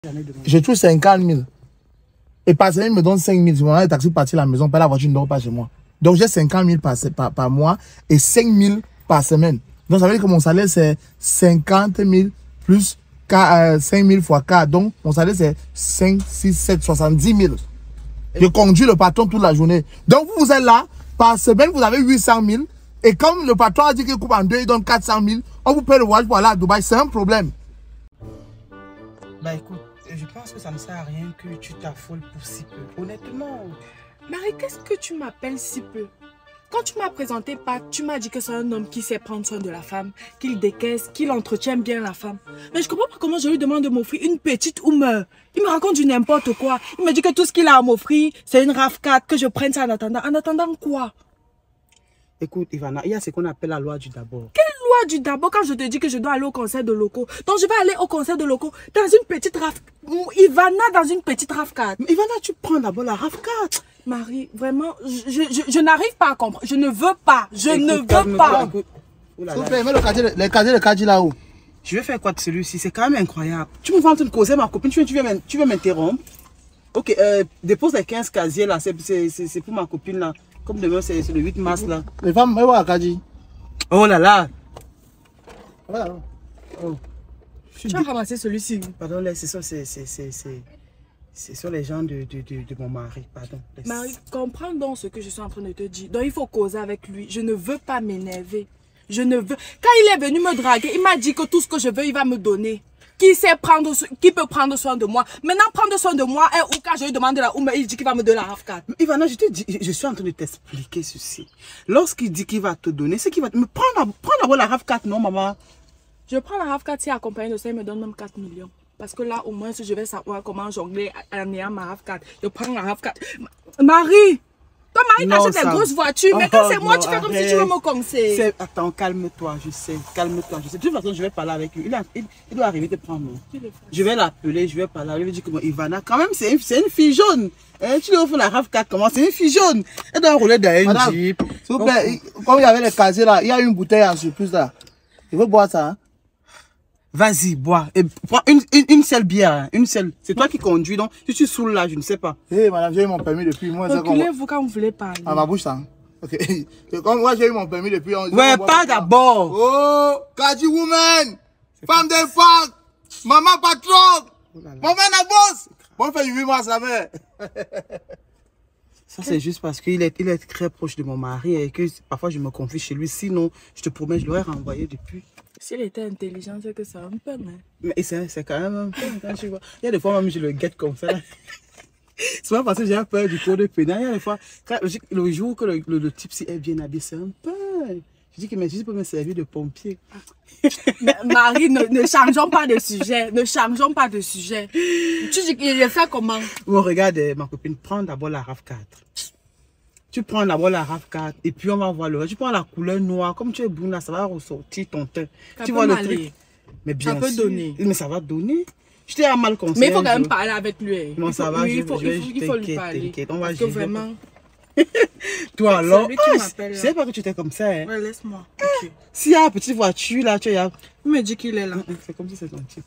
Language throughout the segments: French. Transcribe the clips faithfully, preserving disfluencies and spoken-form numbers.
Je touche cinquante mille. Et par semaine, il me donne cinq mille. Je prends le taxi pour partir à la maison, pas la voiture ne dort pas chez moi. Donc j'ai cinquante mille par, par, par mois et cinq mille par semaine. Donc ça veut dire que mon salaire c'est cinquante mille plus cinq mille fois quatre. Donc mon salaire c'est cinq, six, sept, soixante-dix mille. Je conduis le patron toute la journée. Donc vous, vous êtes là, par semaine vous avez huit cent mille. Et comme le patron a dit qu'il coupe en deux, il donne quatre cent mille. On vous paye le voyage pour aller à Dubaï, c'est un problème. Bah écoute, je pense que ça ne sert à rien que tu t'affoles pour si peu. Honnêtement. Marie, qu'est-ce que tu m'appelles si peu? Quand tu m'as présenté Pat, tu m'as dit que c'est un homme qui sait prendre soin de la femme, qu'il décaisse, qu'il entretient bien la femme. Mais je comprends pas comment je lui demande de m'offrir une petite ou meurt. Il me raconte du n'importe quoi. Il me dit que tout ce qu'il a à m'offrir, c'est une RAV quatre, que je prenne ça en attendant. En attendant quoi? Écoute, Ivana, il y a ce qu'on appelle la loi du d'abord. Quelle loi du d'abord quand je te dis que je dois aller au concert de locaux? Donc je vais aller au concert de locaux dans une petite RAV. Ivana dans une petite RAV quatre. Mais Ivana, tu prends d'abord la RAV quatre. Marie, vraiment, je, je, je, je n'arrive pas à comprendre. Je ne veux pas. Je écoute, ne veux pas. S'il vous plaît, mets le casier, le casier de Kadi là-haut. Je vais faire quoi de celui-ci? C'est quand même incroyable. Tu me vas en train de causer ma copine, tu veux, tu veux m'interrompre? Ok, euh, dépose les quinze casiers là, c'est pour ma copine là. Comme demain, c'est le huit mars là. Les femmes, mais voilà, Kadi. Oh là là. Voilà. Oh. Tu as ramassé celui-ci. Pardon, c'est ça, c'est... C'est sur les gens de, de, de, de mon mari, pardon. Marie, comprends donc ce que je suis en train de te dire. Donc il faut causer avec lui. Je ne veux pas m'énerver. Je ne veux... Quand il est venu me draguer, il m'a dit que tout ce que je veux, il va me donner. Qui sait prendre, qui peut prendre soin de moi. Maintenant, prendre soin de moi, hein, ou quand je lui demande la Ouma, il dit qu'il va me donner la RAV quatre. Ivana, je te dis, je suis en train de t'expliquer ceci. Lorsqu'il dit qu'il va te donner, c'est qu'il va te... Mais prends d'abord la RAV quatre, non, maman? Je prends la RAV quatre, si accompagné de ça, il me donne même quatre millions. Parce que là, au moins, si je vais savoir comment jongler en ayant ma RAV quatre, je prends la RAV quatre. Marie! Toi, Marie, t'achètes des grosses voitures, mais quand c'est moi, tu fais comme si tu veux me conseiller. Attends, calme-toi, je sais, calme-toi, je sais. De toute façon, je vais parler avec lui. Il, a, il, il doit arriver de prendre. Je vais l'appeler, je vais parler. Je vais dire comment Ivana, quand même, c'est une, une fille jaune. Hein, tu lui offres la RAV quatre, comment? C'est une fille jaune. Elle doit rouler dans un Jeep. S'il vous plaît, comme il y avait les casiers là, il y a une bouteille en surplus là. Il veut boire ça, hein? Vas-y, bois. Et prends une, une, une seule bière, hein. Une seule. C'est toi qui conduis, donc si tu saoules là, je ne sais pas. Hé, hey, madame, j'ai eu mon permis depuis. Reculez-vous quand vous voulez parler. À ma bouche, ça. Ok. Comme moi, j'ai eu mon permis depuis. On, ouais, pas d'abord. Oh, Kadi woman, femme d'impact, maman patron, oh maman la boss. Bon, fait huit mois, sa mère. Ça, c'est juste parce qu'il est, il est très proche de mon mari et que parfois je me confie chez lui. Sinon, je te promets, je l'aurais renvoyé depuis. S'il était intelligent, c'est que c'est un peu, mais... Mais c'est quand même un peu, quand tu vois. Il y a des fois, même, je le guette comme ça. C'est pas parce que j'ai peur du cours de pénal. Il y a des fois, quand, le jour que le, le, le type si est bien habillé, c'est un peu... Je dis que mais je peux me servir de pompier. Mais, Marie, ne, ne changeons pas de sujet. Ne changeons pas de sujet. Tu dis qu'il fait comment? Bon, regarde, ma copine, prends d'abord la RAV quatre. Tu prends d'abord la RAV quatre et puis on va voir le reste. Tu prends la couleur noire. Comme tu es brune là, ça va ressortir ton teint. Ça tu peut vois le truc. Mais bien ça peut sûr. donner. Mais ça va donner. Je t'ai mal conseillé. Mais il faut quand même parler avec lui. Non, ça va. Oui, je, il faut, je, il faut, je, il faut lui parler. On va Parce que vraiment... Toi alors, ah, je sais pas que tu étais comme ça. Hein. Ouais, laisse-moi. Okay. S'il y a une petite voiture là, tu as... Il me dit qu'il est là. C'est comme si c'est gentil.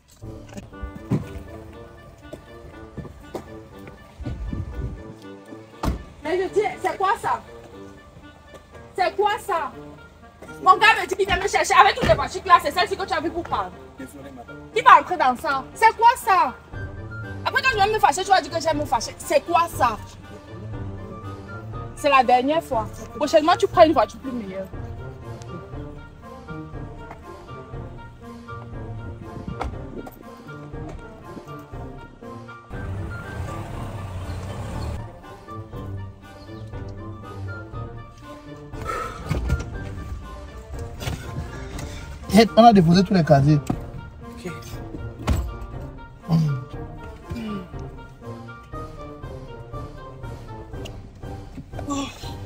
Mais je dis, c'est quoi ça? C'est quoi ça? Mon gars me dit qu'il vient me chercher avec toutes les voitures là, c'est celle-ci que tu as vu pour prendre. Qui va entrer dans ça? C'est quoi ça? Après quand je vais me fâcher, tu vas dire que j'aime me fâcher. C'est quoi ça? C'est la dernière fois. Prochainement, tu prends une voiture plus meilleure. On a déposé tous les casiers. Ok. Mmh. Oh.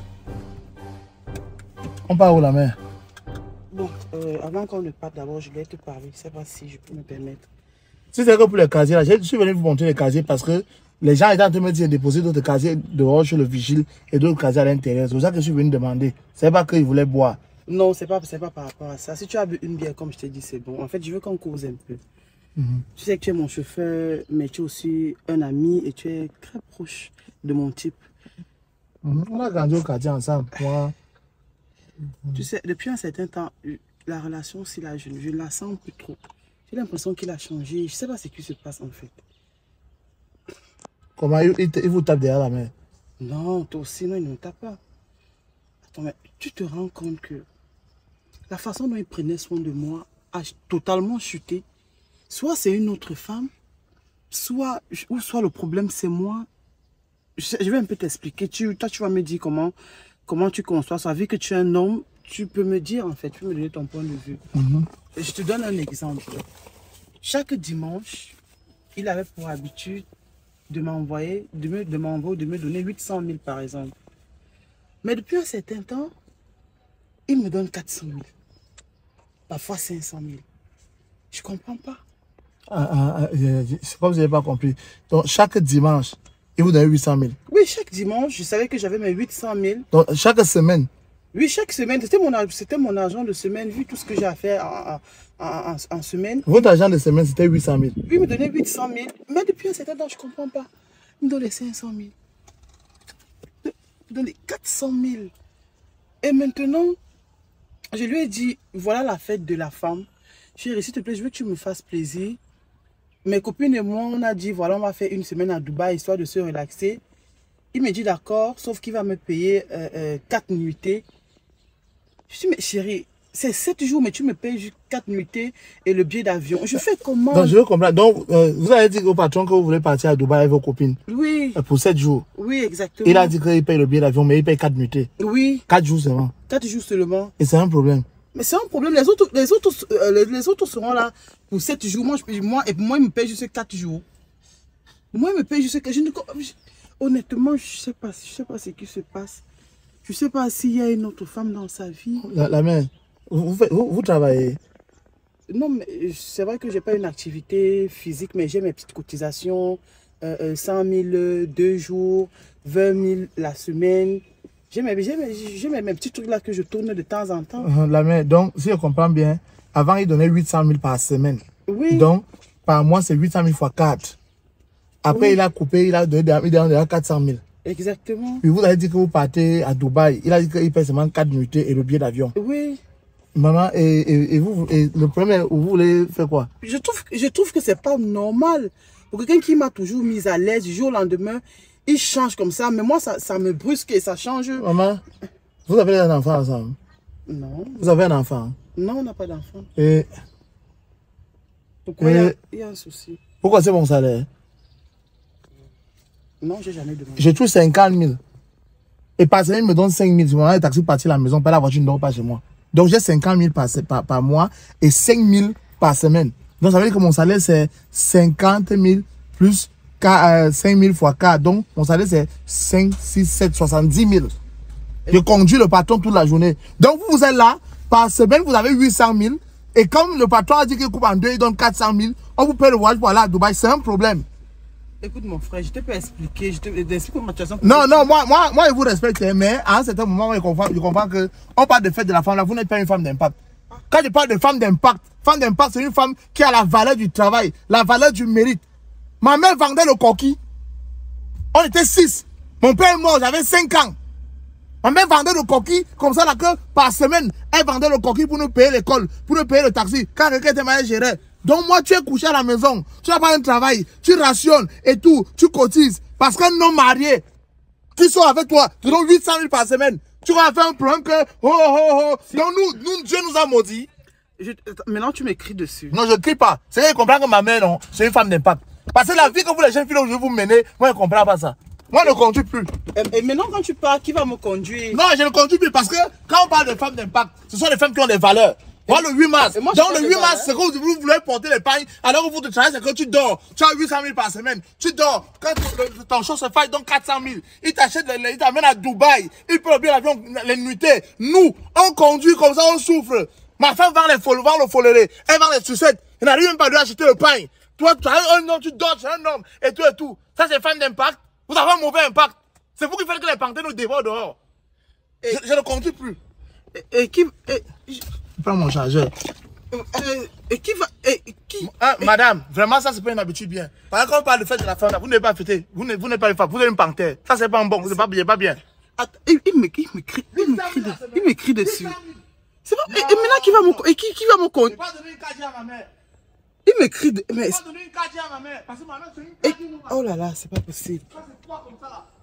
On part où la mère? Bon, euh, avant qu'on ne parte d'abord, je vais te parler. Je ne sais pas si je peux me permettre. Si c'est que pour les casiers, là, je suis venu vous montrer les casiers parce que les gens étaient en train de me dire de déposer d'autres casiers dehors chez le vigile et d'autres casiers à l'intérieur. C'est pour ça que je suis venu demander. C'est pas qu'ils voulaient boire. Non, c'est pas, c'est pas par rapport à ça. Si tu as bu une bière, comme je t'ai dit, c'est bon. En fait, je veux qu'on cause un peu. Mm-hmm. Tu sais que tu es mon chauffeur, mais tu es aussi un ami et tu es très proche de mon type. Mm-hmm. On a grandi au quartier ensemble. Moi. Mm-hmm. Tu sais, depuis un certain temps, la relation, si là, je ne la sens plus trop. J'ai l'impression qu'il a changé. Je ne sais pas ce qui se passe en fait. Comment il, il, il vous tape derrière la main? Non, toi aussi, non, il ne me tape pas. Attends, mais tu te rends compte que la façon dont il prenait soin de moi a totalement chuté. Soit c'est une autre femme, soit, ou soit le problème c'est moi. Je, je vais un peu t'expliquer. Tu, toi, tu vas me dire comment, comment tu conçois ça. Vu que tu es un homme, tu peux me dire en fait, tu peux me donner ton point de vue. Mm-hmm. Je te donne un exemple. Chaque dimanche, il avait pour habitude de m'envoyer, de me, de m'envoyer, de me donner huit cent mille par exemple. Mais depuis un certain temps, il me donne quatre cent mille. Parfois cinq cent mille. Je ne comprends pas. Ah, ah, ah, c'est comme vous n'avez pas compris. Donc, chaque dimanche, il vous donne huit cent mille. Oui, chaque dimanche, je savais que j'avais mes huit cent mille. Donc, chaque semaine. Oui, chaque semaine. C'était mon, mon argent de semaine, vu tout ce que j'ai à faire en, en, en, en semaine. Votre argent de semaine, c'était huit cent mille. Oui, il me donnait huit cent mille. Mais depuis un certain temps, je ne comprends pas. Il me donnait cinq cent mille. Il me donnait quatre cent mille. Et maintenant, je lui ai dit, voilà la fête de la femme. Chérie, s'il te plaît, je veux que tu me fasses plaisir. Mes copines et moi, on a dit, voilà, on va faire une semaine à Dubaï, histoire de se relaxer. Il me dit d'accord, sauf qu'il va me payer euh, euh, quatre nuitées. Je dis, mais chérie, c'est sept jours, mais tu me payes juste quatre nuitées et le billet d'avion. Je fais comment? Donc, je veux comprendre. Donc, euh, vous avez dit au patron que vous voulez partir à Dubaï avec vos copines. Oui. Pour sept jours. Oui, exactement. Il a dit qu'il paye le billet d'avion, mais il paye quatre nuitées. Oui. quatre jours seulement. quatre jours seulement. Et c'est un problème. Mais c'est un problème. Les autres, les autres, euh, les, les autres seront là pour sept jours. Moi, je, moi, et moi, il me paye juste quatre jours. Moi, il me paye juste quatre jours. Honnêtement, je ne sais pas, je sais pas ce qui se passe. Je ne sais pas s'il y a une autre femme dans sa vie. La, la mère, vous, vous, vous, vous travaillez? Non, mais c'est vrai que je n'ai pas une activité physique, mais j'ai mes petites cotisations. Euh, euh, cent mille deux jours, vingt mille la semaine. J'ai mes, mes, mes, mes petits trucs là que je tourne de temps en temps. Uh, la mère, donc, si je comprends bien, avant, il donnait huit cent mille par semaine. Oui. Donc, par mois, c'est huit cent mille fois quatre. Après, oui. Il a coupé, il a donné, il a donné quatre cent mille. Exactement. Puis vous avez dit que vous partez à Dubaï. Il a dit qu'il paye seulement quatre nuitées et le billet d'avion. Oui. Maman, et, et, et vous, et le premier, vous voulez faire quoi? Je trouve, je trouve que c'est pas normal. Pour quelqu'un qui m'a toujours mise à l'aise, du jour au lendemain, il change comme ça. Mais moi, ça, ça me brusque et ça change. Maman, vous avez un enfant ensemble? Non. Vous avez un enfant? Non, on n'a pas d'enfant. Et... Pourquoi et... il, y a, il y a un souci? Pourquoi c'est mon salaire? Non, j'ai jamais demandé. Je touche cinquante mille. Et par semaine, il me donne cinq mille. Je prends un taxi partir à la maison, pas la voiture ne dort pas chez moi. Donc j'ai cinquante mille par, par, par mois et cinq mille par semaine. Donc ça veut dire que mon salaire c'est cinquante mille plus cinq mille fois quatre. Donc mon salaire c'est cinq, six, sept, soixante-dix mille. Je conduis le patron toute la journée. Donc vous, vous êtes là, par semaine vous avez huit cent mille. Et comme le patron a dit qu'il coupe en deux, il donne quatre cent mille. On vous paye le voyage pour aller à Dubaï, c'est un problème. Écoute mon frère, je te peux expliquer, je te explique comment tu as ça. Non, non, moi, moi, moi, je vous respecte, mais à un certain moment, je comprends, je comprends que on parle de fête de la femme, là, vous n'êtes pas une femme d'impact. Quand je parle de femme d'impact, femme d'impact, c'est une femme qui a la valeur du travail, la valeur du mérite. Ma mère vendait le coquille. On était six. Mon père est mort, j'avais cinq ans. Ma mère vendait le coquille, comme ça, là, que par semaine, elle vendait le coquille pour nous payer l'école, pour nous payer le taxi. Quand quelqu'un était mal géré. Donc moi, tu es couché à la maison, tu n'as pas un travail, tu rationnes et tout, tu cotises. Parce qu'un homme marié qui sort avec toi, tu donnes huit cent mille par semaine, tu vas faire un problème que, oh, oh, oh. Donc nous, nous, Dieu nous a maudits. Je, maintenant, tu m'écris dessus. Non, je ne crie pas. C'est que je comprends que ma mère, non, c'est une femme d'impact. Parce que la vie que vous, les jeunes filles, je vais vous mener, moi, je ne comprends pas ça. Moi, je ne conduis plus. Et, et maintenant, quand tu pars, qui va me conduire? Non, je ne conduis plus parce que quand on parle de femmes d'impact, ce sont des femmes qui ont des valeurs. Moi, le huit mars. Moi, donc, le huit mars, c'est que vous voulez porter l'épargne. Alors que vous te travaillez, c'est que tu dors. Tu as huit cent mille par semaine. Tu dors. Quand le, ton show se fait, il donne quatre cent mille. Il t'achète, il t'amène à Dubaï. Il peut bien l'avion, les nuitées. Nous, on conduit comme ça, on souffre. Ma femme vend les fol, vend le foléré. Elle vend les sucettes. Elle n'arrive même pas à lui acheter le pain. Toi, tu as un homme, tu dors, tu es un homme. Et tout et tout. Ça, c'est femme d'impact. Vous avez un mauvais impact. C'est vous qui faites que les panthères nous dévorent dehors. Et je, je ne conduis plus. Et, et qui. Et, je... Prends mon chargeur. Euh, euh, et qui va... Et, qui Hein, et, madame, vraiment, ça, c'est pas une habitude bien. Par exemple, quand on parle de fête de la femme, vous n'êtes pas fêté. Vous n'êtes vous n'êtes pas une femme, vous êtes une panthère. Ça, c'est pas bon, c'est pas bien, pas bien. Attends, il, il m'écrit, il m'écrit, il m'écrit, de- il m'écrit dessus. C'est pas... Et, et maintenant, qui va mon... Et qui, qui va mon Je compte? vais pas donner une carte à ma mère. Il m'écrit... De... Mais... Je vais pas donner une carte à ma mère. Parce que ma mère, c'est une Et... carte. Oh là là, c'est pas possible. Ça, c'est quoi comme ça, là?